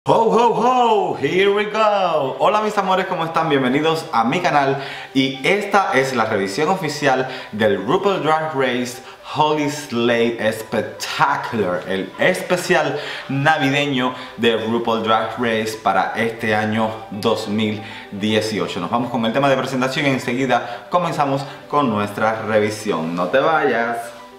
Ho ho ho, here we go. Hola mis amores, ¿cómo están? Bienvenidos a mi canal y esta es la revisión oficial del RuPaul's Drag Race Holy Slay Spectacular, el especial navideño de RuPaul's Drag Race para este año 2018. Nos vamos con el tema de presentación y enseguida comenzamos con nuestra revisión. No te vayas.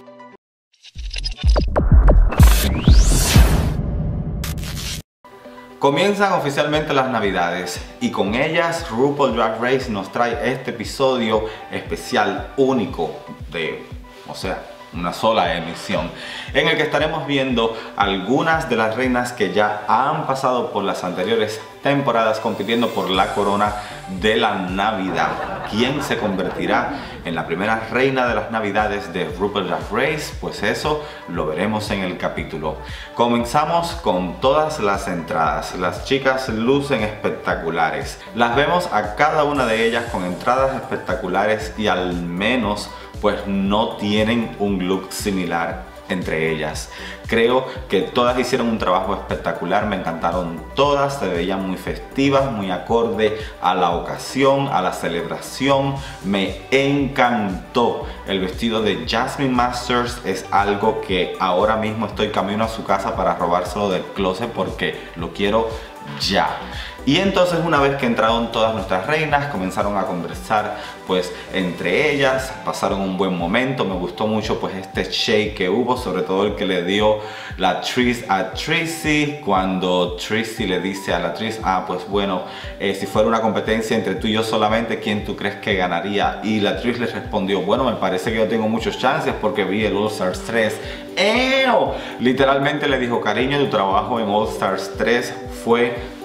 Comienzan oficialmente las navidades y con ellas RuPaul's Drag Race nos trae este episodio especial único de, una sola emisión, en el que estaremos viendo algunas de las reinas que ya han pasado por las anteriores temporadas compitiendo por la corona de la Navidad. ¿Quién se convertirá en la primera reina de las Navidades de RuPaul's Drag Race? Pues eso lo veremos en el capítulo. Comenzamos con todas las entradas. Las chicas lucen espectaculares. Las vemos a cada una de ellas con entradas espectaculares y al menos pues no tienen un look similar entre ellas. Creo que todas hicieron un trabajo espectacular, me encantaron todas, se veían muy festivas, muy acorde a la ocasión, a la celebración. Me encantó el vestido de Jasmine Masters, es algo que ahora mismo estoy camino a su casa para robárselo del closet porque lo quiero ya. Y entonces una vez que entraron todas nuestras reinas, comenzaron a conversar pues entre ellas, pasaron un buen momento. Me gustó mucho pues este shake que hubo, sobre todo el que le dio la Trish a Trixie, cuando Trixie le dice a la Trish, pues bueno, si fuera una competencia entre tú y yo solamente, ¿quién tú crees que ganaría? Y la Trish le respondió, bueno, me parece que yo tengo muchos chances porque vi el All Stars 3. ¡Eo! Literalmente le dijo, cariño, tu trabajo en All Stars 3 fue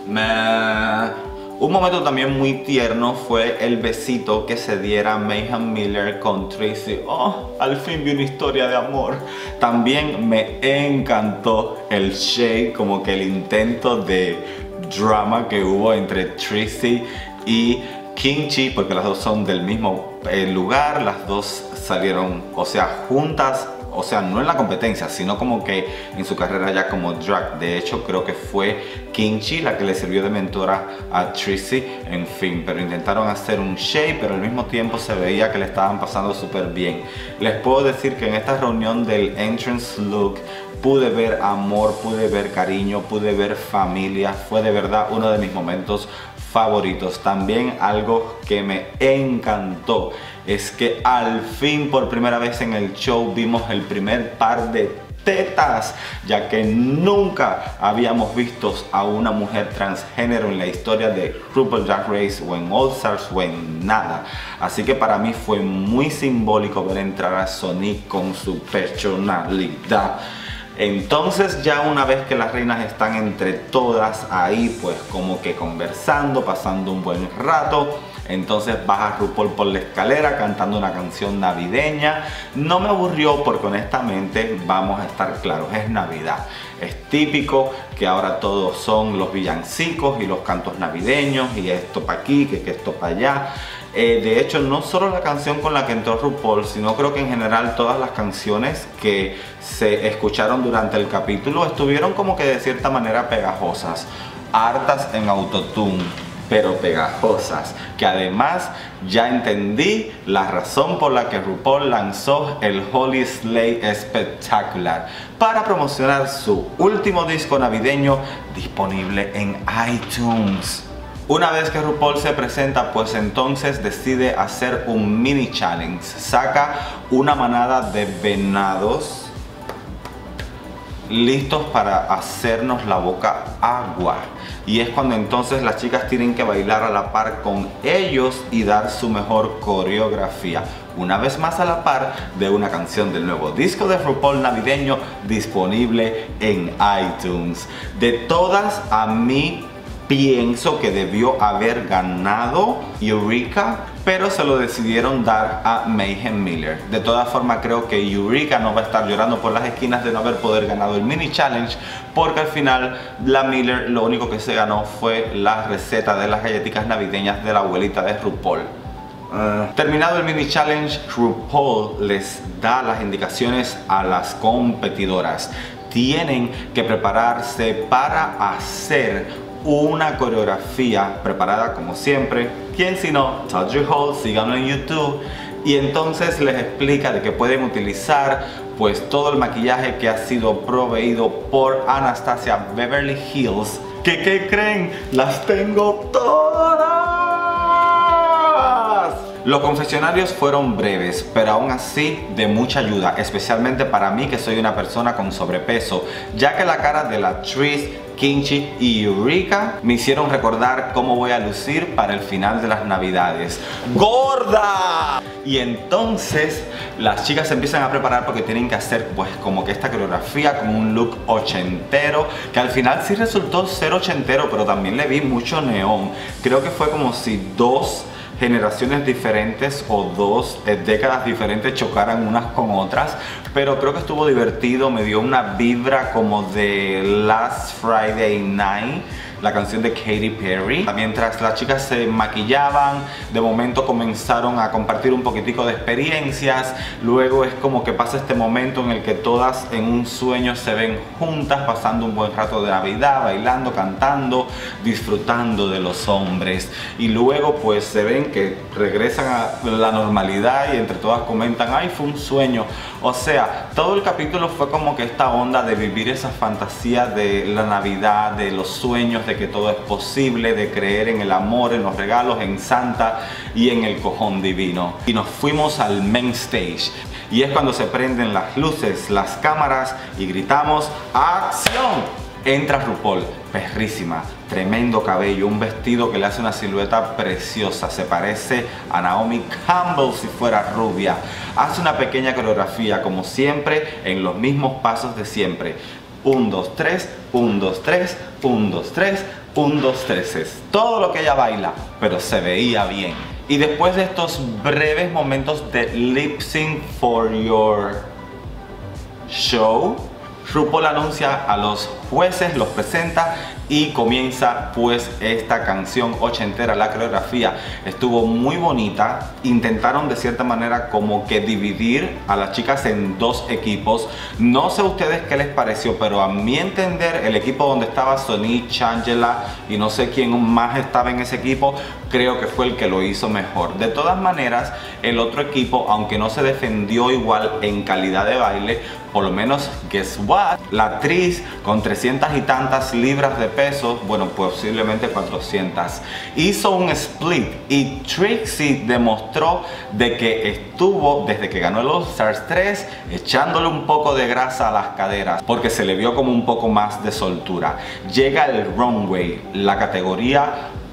un momento también muy tierno fue el besito que se diera Mayhem Miller con Trixie. Oh, al fin vi una historia de amor. También me encantó el shade, como que el intento de drama que hubo entre Trixie y Kimchi, porque las dos son del mismo lugar, las dos salieron, juntas. No en la competencia, sino como que en su carrera ya como drag. De hecho, creo que fue Kimchi la que le sirvió de mentora a Trixie. En fin, pero intentaron hacer un shade, pero al mismo tiempo se veía que le estaban pasando súper bien. Les puedo decir que en esta reunión del entrance look pude ver amor, pude ver cariño, pude ver familia. Fue de verdad uno de mis momentos favoritos. También algo que me encantó es que al fin, por primera vez en el show, vimos el primer par de tetas, ya que nunca habíamos visto a una mujer transgénero en la historia de RuPaul's Drag Race o en All Stars o en nada. Así que para mí fue muy simbólico ver entrar a Sonique con su personalidad. Entonces ya una vez que las reinas están entre todas ahí pues como que conversando, pasando un buen rato, entonces baja RuPaul por la escalera cantando una canción navideña. No me aburrió porque honestamente, vamos a estar claros, es Navidad. Es típico que ahora todos son los villancicos y los cantos navideños y esto para aquí, que esto para allá. De hecho, no solo la canción con la que entró RuPaul, sino creo que en general todas las canciones que se escucharon durante el capítulo estuvieron como que de cierta manera pegajosas, hartas en autotune, pero pegajosas, que además ya entendí la razón por la que RuPaul lanzó el Holy Slay Spectacular para promocionar su último disco navideño disponible en iTunes. Una vez que RuPaul se presenta, pues entonces decide hacer un mini challenge. Saca una manada de venados listos para hacernos la boca agua. Y es cuando entonces las chicas tienen que bailar a la par con ellos y dar su mejor coreografía. Una vez más a la par de una canción del nuevo disco de RuPaul navideño disponible en iTunes. De todas, a mí pienso que debió haber ganado Eureka, pero se lo decidieron dar a Mayhem Miller. De todas formas, creo que Eureka no va a estar llorando por las esquinas de no haber poder ganado el mini challenge, porque al final la Miller lo único que se ganó fue la receta de las galletitas navideñas de la abuelita de RuPaul. Terminado el mini challenge, RuPaul les da las indicaciones a las competidoras. tienen que prepararse para hacer una coreografía preparada como siempre. ¿Quién si no? Tawdry Hall, síganlo en YouTube. Y entonces les explica de que pueden utilizar pues todo el maquillaje que ha sido proveído por Anastasia Beverly Hills. ¿Qué creen? ¡Las tengo todas! Los confesionarios fueron breves, pero aún así de mucha ayuda, especialmente para mí que soy una persona con sobrepeso, ya que la cara de la Tris, Kimchi y Eureka me hicieron recordar cómo voy a lucir para el final de las navidades. ¡Gorda! Y entonces las chicas se empiezan a preparar porque tienen que hacer pues como que esta coreografía con un look ochentero, que al final sí resultó ser ochentero, pero también le vi mucho neón. Creo que fue como si dos generaciones diferentes o dos décadas diferentes chocaran unas con otras, pero creo que estuvo divertido, me dio una vibra como de Last Friday Night, la canción de Katy Perry. Mientras las chicas se maquillaban, de momento comenzaron a compartir un poquitico de experiencias. Luego es como que pasa este momento en el que todas en un sueño se ven juntas, pasando un buen rato de Navidad, bailando, cantando, disfrutando de los hombres. Y luego pues se ven que regresan a la normalidad y entre todas comentan: ay, fue un sueño. O sea, todo el capítulo fue como que esta onda de vivir esa fantasía de la Navidad, de los sueños, de que todo es posible, de creer en el amor, en los regalos, en Santa y en el cojón divino. Y nos fuimos al main stage. Y es cuando se prenden las luces, las cámaras y gritamos: ¡acción! Entra RuPaul, perrísima, tremendo cabello, un vestido que le hace una silueta preciosa, se parece a Naomi Campbell si fuera rubia. Hace una pequeña coreografía como siempre, en los mismos pasos de siempre. 1, 2, 3, 1, 2, 3, 1, 2, 3, 1, 2, 3. Es todo lo que ella baila, pero se veía bien. Y después de estos breves momentos de lip sync for your show, RuPaul anuncia a los jueces, los presenta y comienza pues esta canción ochentera. La coreografía estuvo muy bonita. Intentaron de cierta manera como que dividir a las chicas en dos equipos. No sé a ustedes qué les pareció, pero a mi entender el equipo donde estaba Sonique, Shangela y no sé quién más estaba en ese equipo, creo que fue el que lo hizo mejor. De todas maneras, el otro equipo, aunque no se defendió igual en calidad de baile, por lo menos, guess what? La actriz con 300 y tantas libras de peso, bueno, posiblemente 400, hizo un split y Trixie demostró de que estuvo, desde que ganó el All Stars 3, echándole un poco de grasa a las caderas, porque se le vio como un poco más de soltura. Llega el runway, la categoría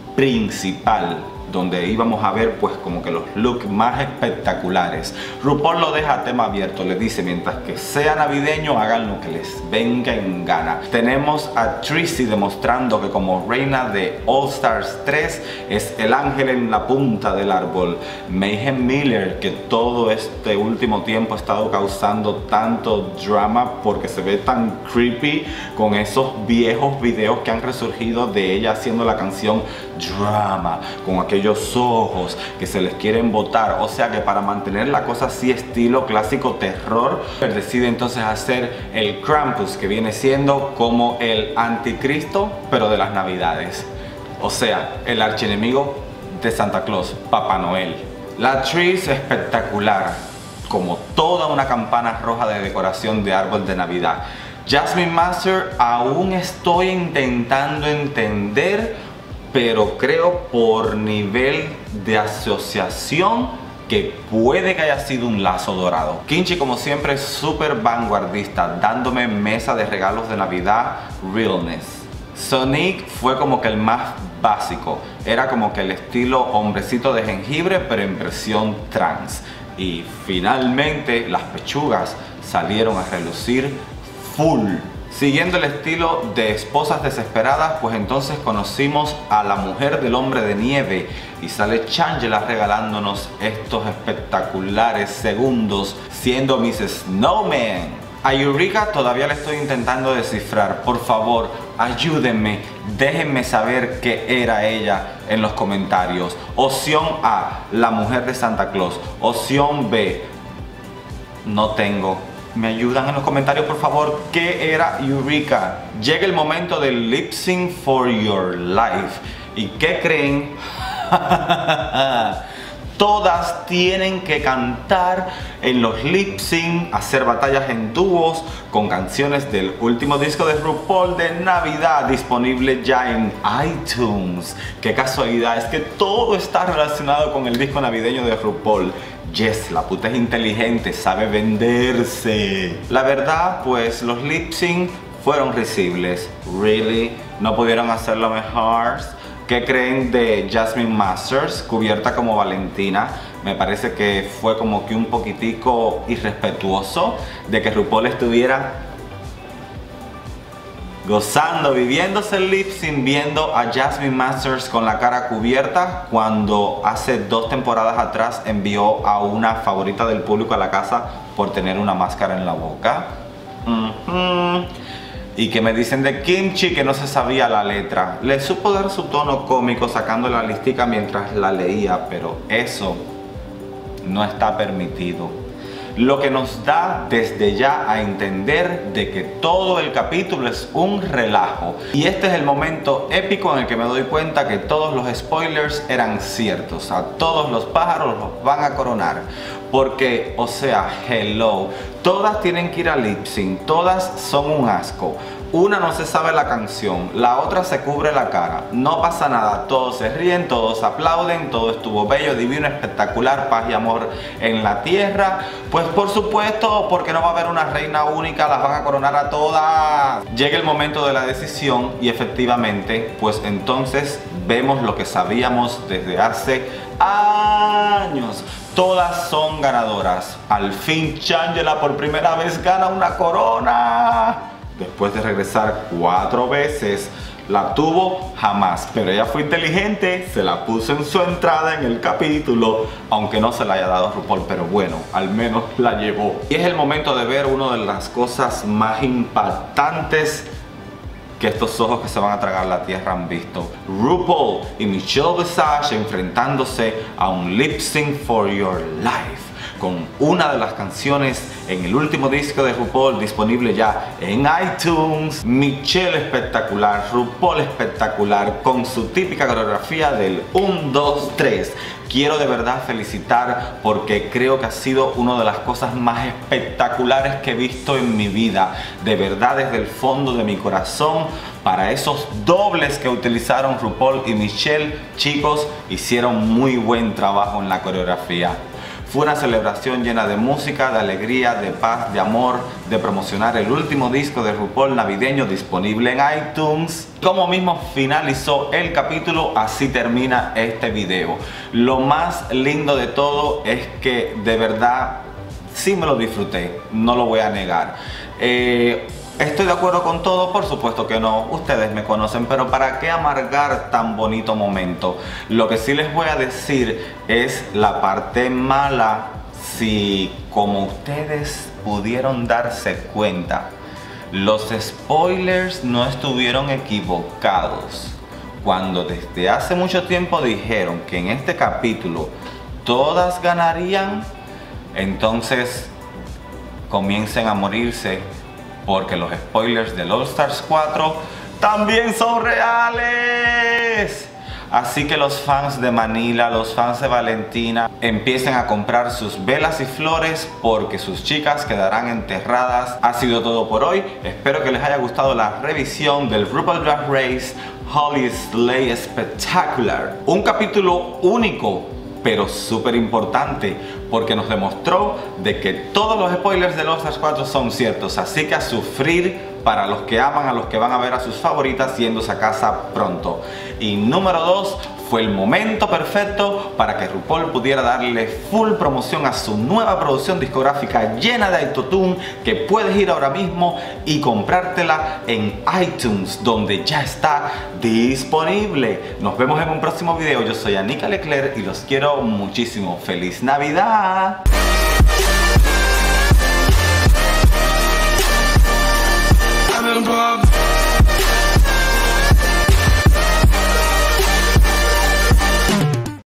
principal, donde íbamos a ver pues como que los looks más espectaculares. RuPaul lo deja a tema abierto, le dice: mientras que sea navideño, hagan lo que les venga en gana. Tenemos a Trixie demostrando que como reina de All Stars 3 es el ángel en la punta del árbol. Mayhem Miller, que todo este último tiempo ha estado causando tanto drama porque se ve tan creepy con esos viejos videos que han resurgido de ella haciendo la canción Drama, con aquellos ojos que se les quieren botar. O sea que para mantener la cosa así estilo clásico terror, decide entonces hacer el Krampus, que viene siendo como el anticristo pero de las navidades, o sea, el archienemigo de Santa Claus, Papá Noel. La actriz espectacular, como toda una campana roja de decoración de árbol de Navidad. Jasmine Master, aún estoy intentando entender, pero creo por nivel de asociación que puede que haya sido un lazo dorado. Kimchi, como siempre, súper vanguardista, dándome mesa de regalos de Navidad realness. Sonique fue como que el más básico, era como que el estilo hombrecito de jengibre pero en versión trans. Y finalmente las pechugas salieron a relucir full. Siguiendo el estilo de esposas desesperadas, pues entonces conocimos a la mujer del hombre de nieve y sale Shangela regalándonos estos espectaculares segundos siendo Mrs. Snowman. A Eureka todavía le estoy intentando descifrar. Por favor, ayúdenme, déjenme saber qué era ella en los comentarios. Opción A, la mujer de Santa Claus. Opción B, no tengo Me ayudan en los comentarios, por favor, ¿qué era Eureka? Llega el momento del lip sync for your life. ¿Y qué creen? Todas tienen que cantar en los lip sync, hacer batallas en dúos con canciones del último disco de RuPaul de Navidad, disponible ya en iTunes. Qué casualidad, es que todo está relacionado con el disco navideño de RuPaul. Yes, la puta es inteligente, sabe venderse. La verdad, pues los lip sync fueron risibles. Really, no pudieron hacerlo mejor. ¿Qué creen de Jasmine Masters, cubierta como Valentina? Me parece que fue como que un poquitico irrespetuoso de que RuPaul estuviera gozando, viviéndose el lip sync, viendo a Jasmine Masters con la cara cubierta, cuando hace 2 temporadas atrás envió a una favorita del público a la casa por tener una máscara en la boca. Y que me dicen de Kimchi que no se sabía la letra. Le supo dar su tono cómico sacando la listica mientras la leía, pero eso no está permitido. Lo que nos da desde ya a entender de que todo el capítulo es un relajo. Y este es el momento épico en el que me doy cuenta que todos los spoilers eran ciertos. A todos los pájaros los van a coronar. Porque, o sea, hello, todas tienen que ir a lip sync, todas son un asco. Una no se sabe la canción, la otra se cubre la cara. No pasa nada, todos se ríen, todos aplauden, todo estuvo bello, divino, espectacular, paz y amor en la tierra. Pues por supuesto, porque no va a haber una reina única, las van a coronar a todas. Llega el momento de la decisión y efectivamente, pues entonces vemos lo que sabíamos desde hace años. Todas son ganadoras. Al fin Shangela por primera vez gana una corona. Después de regresar 4 veces, la tuvo jamás. Pero ella fue inteligente, se la puso en su entrada en el capítulo, aunque no se la haya dado RuPaul, pero bueno, al menos la llevó. Y es el momento de ver una de las cosas más impactantes que estos ojos que se van a tragar la tierra han visto. RuPaul y Michelle Visage enfrentándose a un lip sync for your life, con una de las canciones en el último disco de RuPaul disponible ya en iTunes. Michelle espectacular, RuPaul espectacular, con su típica coreografía del 1, 2, 3. Quiero de verdad felicitar porque creo que ha sido una de las cosas más espectaculares que he visto en mi vida. De verdad, desde el fondo de mi corazón, para esos dobles que utilizaron RuPaul y Michelle, chicos, hicieron muy buen trabajo en la coreografía. Fue una celebración llena de música, de alegría, de paz, de amor, de promocionar el último disco de RuPaul navideño disponible en iTunes. Como mismo finalizó el capítulo, así termina este video. Lo más lindo de todo es que de verdad sí me lo disfruté, no lo voy a negar. ¿Estoy de acuerdo con todo? Por supuesto que no, ustedes me conocen, pero ¿para qué amargar tan bonito momento? Lo que sí les voy a decir es la parte mala. Si, como ustedes pudieron darse cuenta, los spoilers no estuvieron equivocados cuando desde hace mucho tiempo dijeron que en este capítulo todas ganarían. Entonces comiencen a morirse, porque los spoilers del All Stars 4 también son reales. Así que los fans de Manila, los fans de Valentina, empiecen a comprar sus velas y flores porque sus chicas quedarán enterradas. Ha sido todo por hoy. Espero que les haya gustado la revisión del RuPaul Drag Race Holy Slay Spectacular. Un capítulo único, pero súper importante, porque nos demostró de que todos los spoilers de All Stars 4 son ciertos. Así que a sufrir para los que aman, a los que van a ver a sus favoritas yéndose a casa pronto. Y número 2, fue el momento perfecto para que RuPaul pudiera darle full promoción a su nueva producción discográfica llena de autotune, que puedes ir ahora mismo y comprártela en iTunes, donde ya está disponible. Nos vemos en un próximo video. Yo soy Anika Leclerc y los quiero muchísimo. ¡Feliz Navidad! I'm